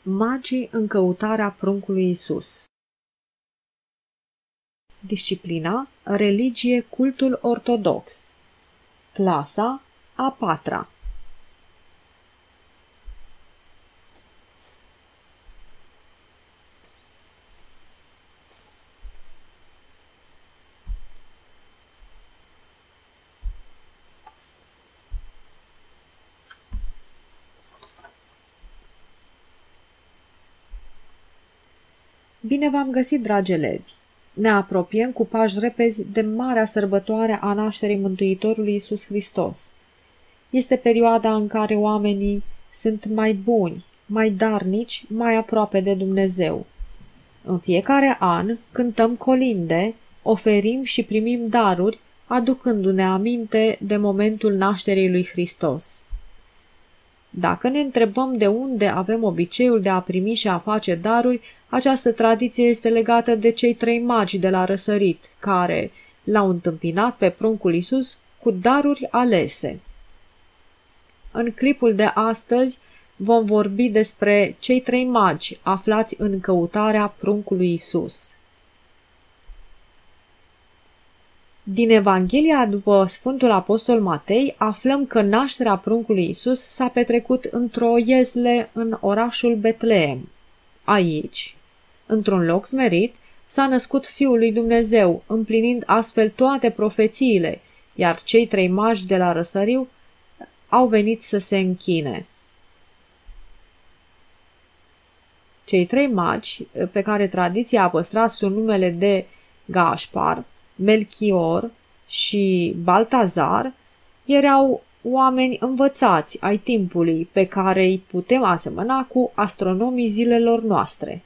Magii în căutarea pruncului Isus. Disciplina: religie, cultul ortodox. Clasa a 4-a. Bine v-am găsit, dragi elevi! Ne apropiem cu pași repezi de marea sărbătoare a nașterii Mântuitorului Iisus Hristos. Este perioada în care oamenii sunt mai buni, mai darnici, mai aproape de Dumnezeu. În fiecare an cântăm colinde, oferim și primim daruri, aducându-ne aminte de momentul nașterii lui Hristos. Dacă ne întrebăm de unde avem obiceiul de a primi și a face daruri, această tradiție este legată de cei 3 magi de la răsărit, care l-au întâmpinat pe pruncul Iisus cu daruri alese. În clipul de astăzi vom vorbi despre cei 3 magi aflați în căutarea pruncului Iisus. Din Evanghelia după Sfântul Apostol Matei aflăm că nașterea pruncului Iisus s-a petrecut într-o iezle în orașul Betleem. Aici, într-un loc smerit, s-a născut Fiul lui Dumnezeu, împlinind astfel toate profețiile, iar cei 3 magi de la răsăriu au venit să se închine. Cei 3 magi, pe care tradiția a păstrat sub numele de Gaspar, Melchior și Baltazar, erau oameni învățați ai timpului, pe care îi putem asemăna cu astronomii zilelor noastre.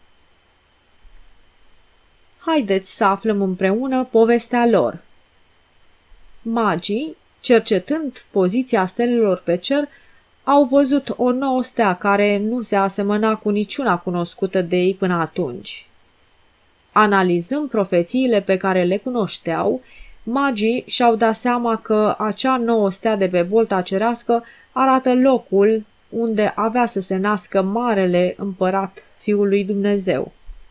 Haideți să aflăm împreună povestea lor. Magii, cercetând poziția stelelor pe cer, au văzut o nouă stea care nu se asemăna cu niciuna cunoscută de ei până atunci. Analizând profețiile pe care le cunoșteau, magii și-au dat seama că acea nouă stea de pe bolta cerească arată locul unde avea să se nască marele împărat Fiul lui Dumnezeu.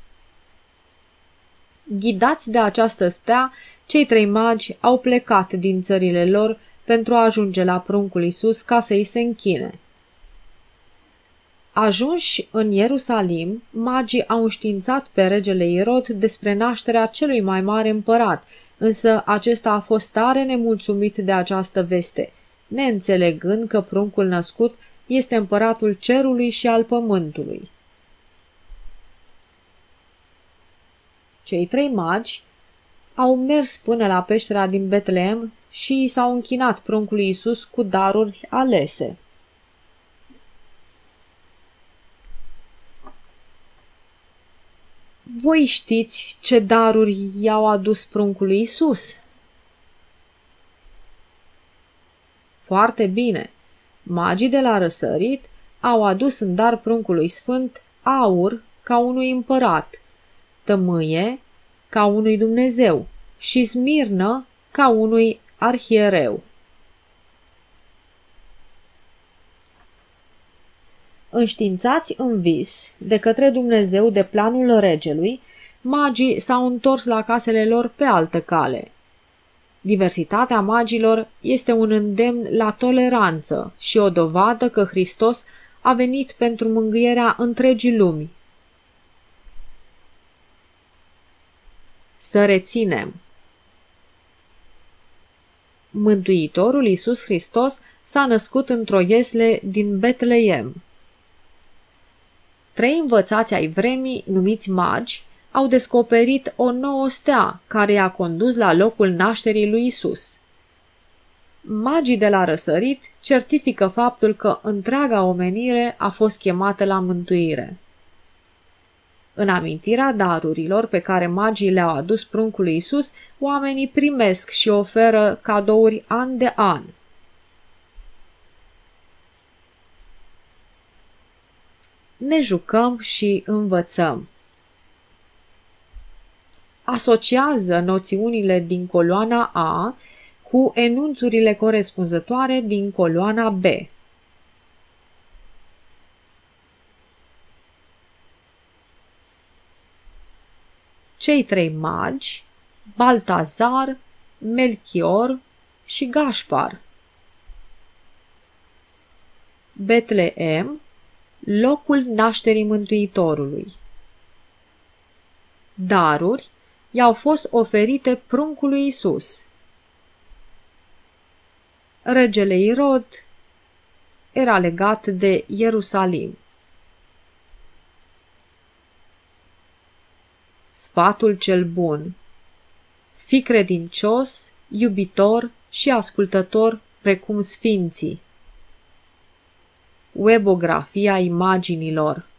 Ghidați de această stea, cei 3 magi au plecat din țările lor pentru a ajunge la pruncul Iisus ca să îi se închine. Ajunși în Ierusalim, magii au înștiințat pe regele Irod despre nașterea celui mai mare împărat, însă acesta a fost tare nemulțumit de această veste, neînțelegând că pruncul născut este împăratul cerului și al pământului. Cei 3 magi au mers până la peștera din Betleem și i s-au închinat pruncului Iisus cu daruri alese. Voi știți ce daruri i-au adus pruncului Iisus? Foarte bine! Magii de la răsărit au adus în dar pruncului sfânt aur ca unui împărat, tămâie ca unui Dumnezeu și smirnă ca unui arhiereu. Înștiințați în vis de către Dumnezeu de planul regelui, magii s-au întors la casele lor pe altă cale. Diversitatea magilor este un îndemn la toleranță și o dovadă că Hristos a venit pentru mângâierea întregii lumi. Să reținem. Mântuitorul Iisus Hristos s-a născut într-o iesle din Betleem. 3 învățați ai vremii, numiți magi, au descoperit o nouă stea care i-a condus la locul nașterii lui Isus. Magii de la răsărit certifică faptul că întreaga omenire a fost chemată la mântuire. În amintirea darurilor pe care magii le-au adus pruncului Isus, oamenii primesc și oferă cadouri an de an. Ne jucăm și învățăm. Asociază noțiunile din coloana A cu enunțurile corespunzătoare din coloana B. cei trei magi, Baltazar, Melchior și Gașpar. Betleem, locul nașterii Mântuitorului. Daruri i-au fost oferite pruncului Iisus. Regele Irod era legat de Ierusalim. Sfatul cel bun. Fii credincios, iubitor și ascultător precum sfinții. Webografia imaginilor.